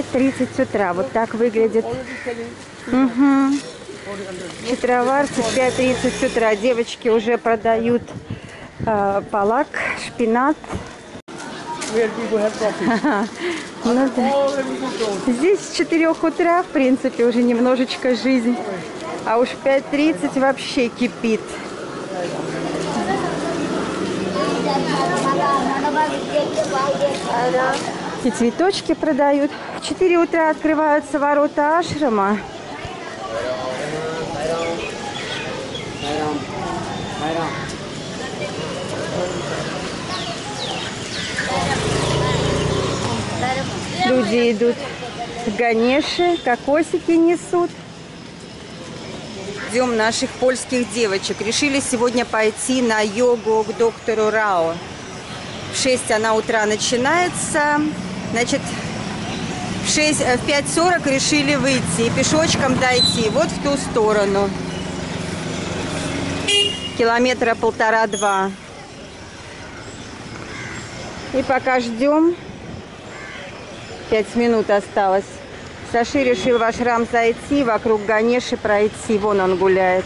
5:30 утра. Вот так выглядит. Угу. Четроварцы в 5:30 утра. Девочки уже продают палак, шпинат. Ну, да. Здесь с 4 утра, в принципе, уже немножечко жизнь. А уж в 5:30 вообще кипит. И цветочки продают. В 4 утра открываются ворота ашрама. Люди идут к Ганеше, кокосики несут. Ждем наших польских девочек. Решили сегодня пойти на йогу к доктору Рао. В 6 она утра начинается. Значит, в 5:40 решили выйти и пешочком дойти вот в ту сторону. Километра 1,5-2. И пока ждем, 5 минут осталось. Саши решил в ашрам зайти, вокруг Ганеши пройти. Вон он гуляет.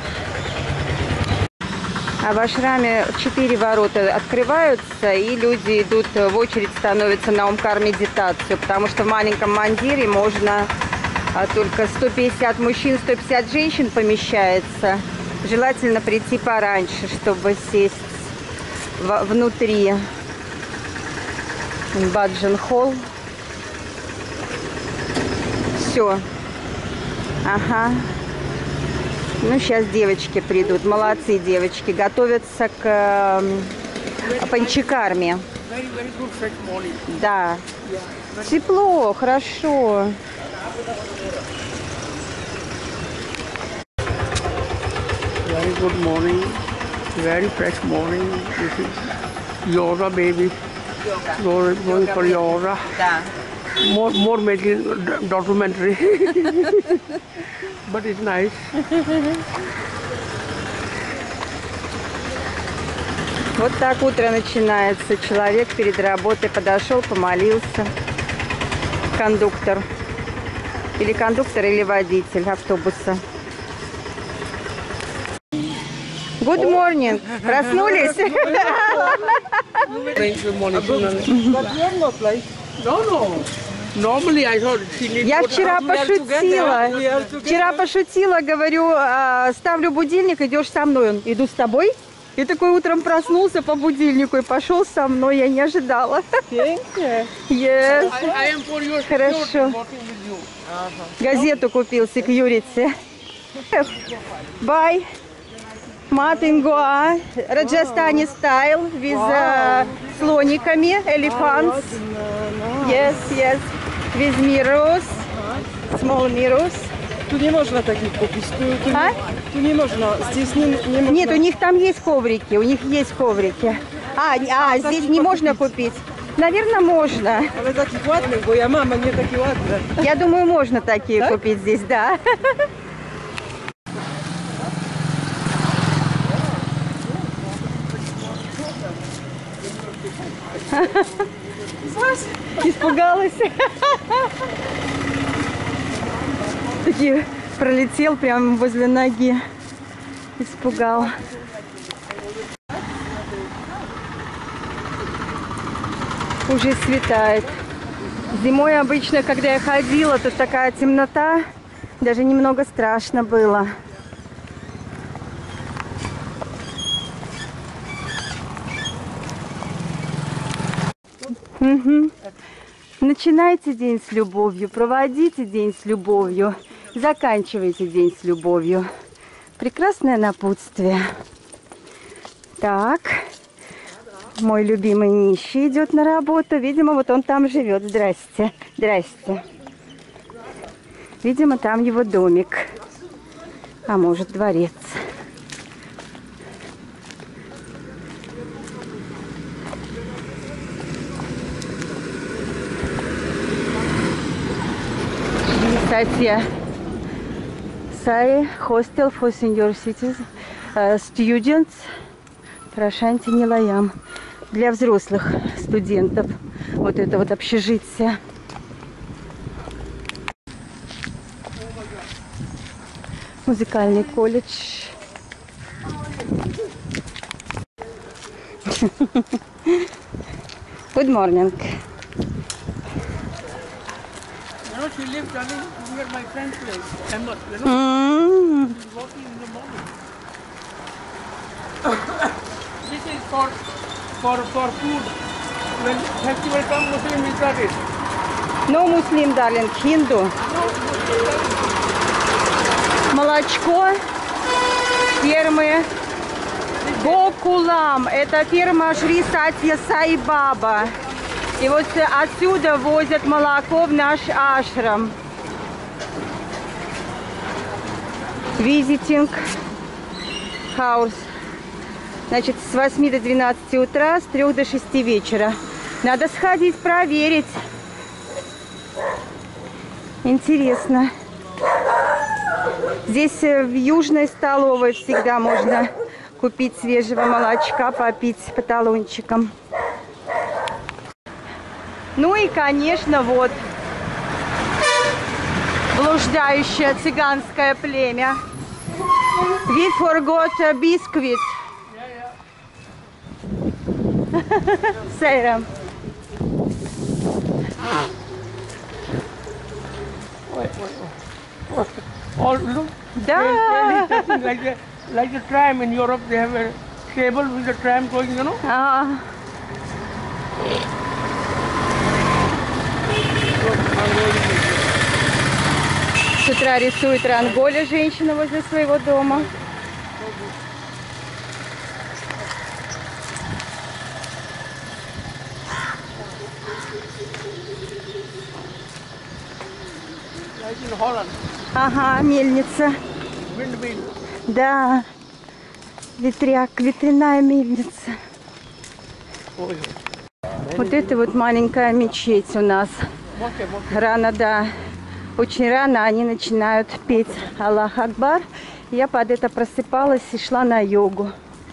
А в ашраме 4 ворота открываются, и люди идут в очередь, становятся на омкар-медитацию, потому что в маленьком мандире можно только 150 мужчин, 150 женщин помещается. Желательно прийти пораньше, чтобы сесть внутри. Баджан-холл. Все. Ага. Ну, сейчас девочки придут. Молодцы девочки. Готовятся к панчакарме. Да. Тепло, хорошо. Very good morning. Very fresh morning. This is yoga, baby. Going for yoga. Да. More making documentary. But it's nice. Вот так утро начинается. Человек перед работой подошел, помолился. Кондуктор. Или кондуктор, или водитель автобуса. Good morning. Проснулись? Я вчера пошутила, говорю, ставлю будильник, идешь со мной. Он, иду с тобой. И такой утром проснулся по будильнику и пошел со мной. Я не ожидала. Yes. Хорошо. Газету купил, security. Bye. Матингоа, Раджастани стайл, with слониками, elephants. Yes, yes. With mirrors, small mirrors. Тут не можно таких купить. Тут не можно. Здесь не можно. Нет, у них там есть коврики, у них есть коврики. Здесь не можно купить. Наверное, можно. Але такі ładne, бо я мама не такі ładne. Я думаю, можно такие купить здесь, да. Испугалась. Таки пролетел прямо возле ноги. Испугал. Уже светает. Зимой обычно, когда я ходила, тут такая темнота. Даже немного страшно было. Угу. Начинайте день с любовью, проводите день с любовью, заканчивайте день с любовью. Прекрасное напутствие. Так, мой любимый нищий идет на работу. Видимо, вот он там живет. Здрасте, здрасте. Видимо, там его домик, а может, дворец. Satya Sai Hostel for Senior Citizens Students Прашанти Нилаям. Для взрослых студентов. Вот это вот общежитие. Музыкальный колледж. Good morning. You know, she lives near my friend's place. Ahmed, you know, Mm. she's working in the morning. This is for food. When festival comes, Muslim will start it. No Muslim, darling, Hindu. Молочко фермы Гокулам. Это ферма Шри Сатья Сай Баба. И вот отсюда возят молоко в наш ашрам. Visiting house. Значит, с 8 до 12 утра, с 3 до 6 вечера. Надо сходить проверить. Интересно. Здесь в южной столовой всегда можно купить свежего молочка, попить по талончикам. Ну и, конечно, вот блуждающее цыганское племя. We forgot a biscuit. Сейрам. All, look, Да. like the tram in Europe, they have a cable with the tram going, you know. А, с утра рисует ранголи женщина возле своего дома. Like in Holland, Ага, мельница. windmill. Да, ветряк, ветряная мельница. Oh, yeah. Вот это вот маленькая мечеть у нас. Рано, да, очень рано они начинают петь Аллах Акбар. Я под это просыпалась и шла на йогу.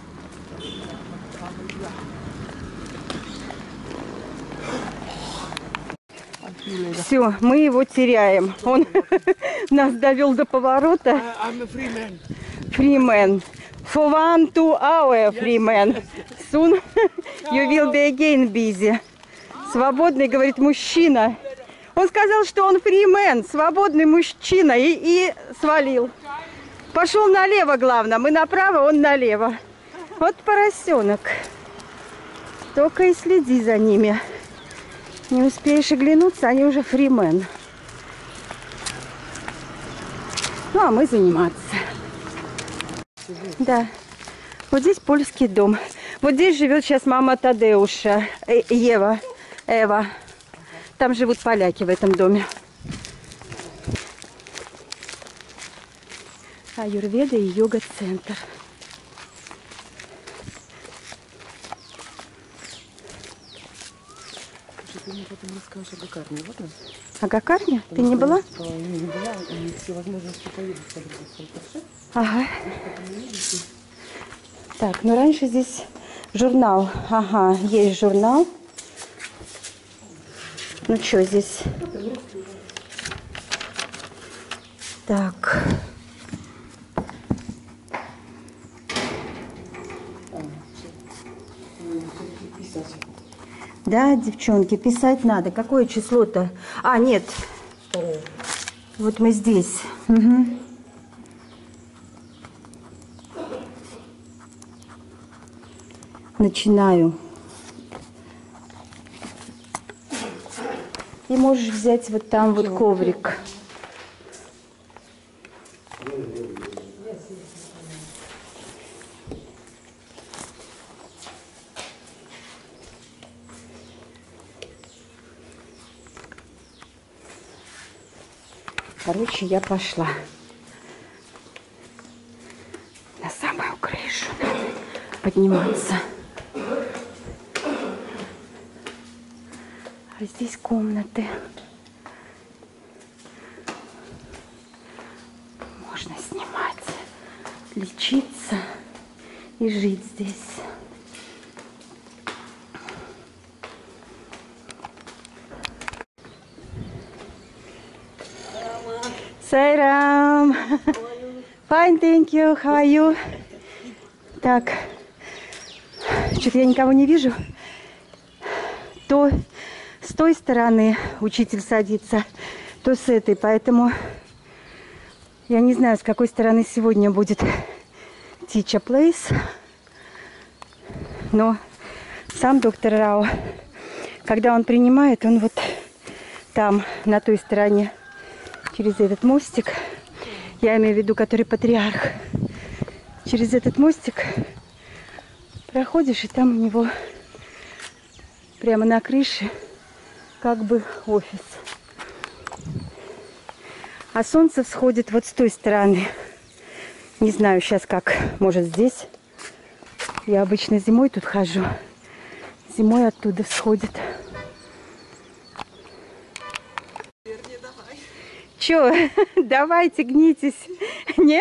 Все, мы его теряем. Он нас довел до поворота. I'm a free man. Free man. For 1-2 hours, free man. Soon you will be again busy. Свободный, говорит, мужчина. Он сказал, что он free man, свободный мужчина, и свалил. Пошел налево, главное. Мы направо, он налево. Вот поросенок. Только и следи за ними. Не успеешь оглянуться, они уже фримен. Ну, а мы заниматься. Да. Вот здесь польский дом. Вот здесь живет сейчас мама Тадеуша, Эва. Там живут поляки в этом доме. Аюрведа и йога-центр. Ты мне потом расскажешь о Гакарне, ладно? А Гакарне? Ты не была? Не была, и все возможности поедут, хорошо? Ага. Так, ну раньше здесь журнал. Ага, есть журнал. Ну что здесь? Так. Да, девчонки, писать надо. Какое число-то? А, нет. Вот мы здесь. Угу. Начинаю. И можешь взять вот там вот коврик. Короче, я пошла на самую крышу подниматься. А здесь комнаты. Можно снимать, лечиться и жить здесь. Сайрам. Fine, thank you. How are you? Так. Что-то я никого не вижу. То с той стороны учитель садится, то с этой. Поэтому я не знаю, с какой стороны сегодня будет teacher place. Но сам доктор Рао, когда он принимает, он вот там, на той стороне, через этот мостик, я имею в виду, который патриарх, через этот мостик проходишь, и там у него прямо на крыше как бы офис. А солнце всходит вот с той стороны. Не знаю сейчас как, может здесь. Я обычно зимой тут хожу. Зимой оттуда всходит. Чё? Давайте, гнитесь. Не?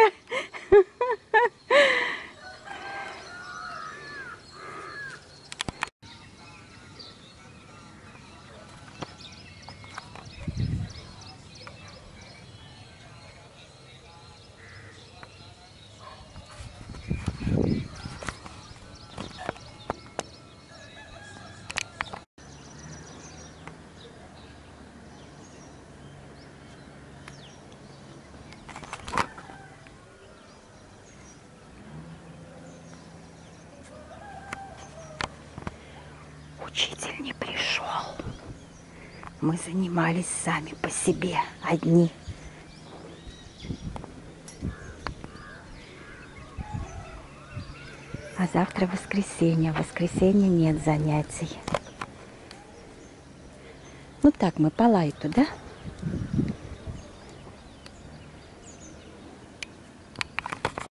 Учитель не пришел. Мы занимались сами по себе, одни. А завтра воскресенье. В воскресенье нет занятий. Ну так, мы по лайту, да?